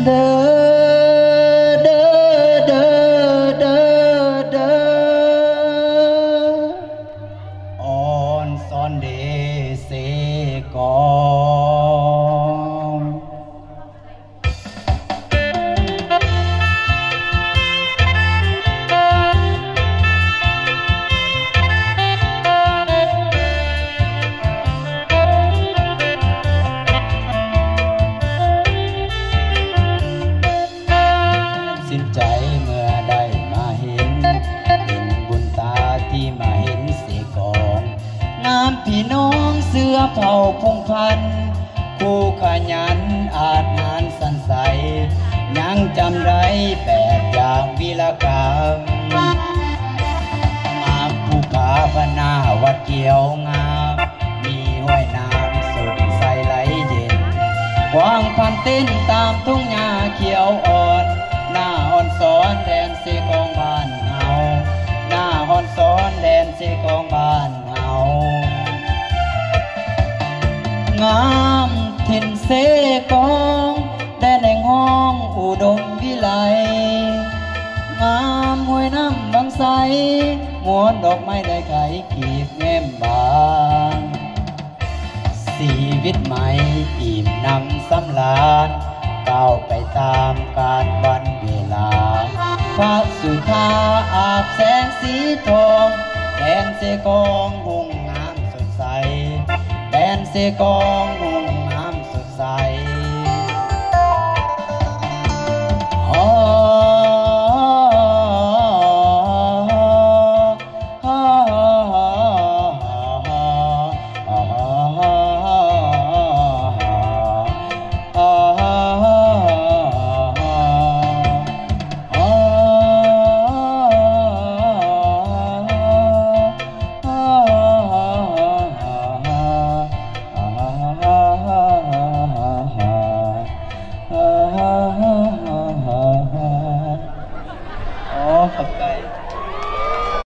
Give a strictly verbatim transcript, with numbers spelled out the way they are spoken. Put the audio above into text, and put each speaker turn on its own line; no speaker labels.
เด้อเด้อเด้อเด้อเด้ออ่อนซ้อนเดเสกองสิ้นใจเมื่อได้มาเห็นเห็นบุญตาที่มาเห็นเสกองงามพี่น้องเสื้อเผ่าพงพันธุ์ผู้ขยันอาจหารสันใสยังจำได้แปดอย่างวีรกรรมมาภูผาพนาวัดเกี่ยวงามมีห้วยน้ำสดใสไหลเย็นกว้างพันเต้นตามทุ่งหญ้าเขียวอ่อนหน้าอ่อนสอนแดนเสกองบ้านเฮาหน้าอ่อนสอนแดนเสกองบ้านเฮางามถิ่นเสกองแดนแห่งห้องอุดมวิไลงามห้วยน้ำบางใสมวนดอกไม้ได้ไข่กีบแง้มบานชีวิตใหม่อิ่มนำสำราญก้าวไปตามการวันเวลาพระสุธาอาบแสงสีทองแดนเสกองหุ่งงามสดใสแดนเสกองหุ่งงามสดใสAh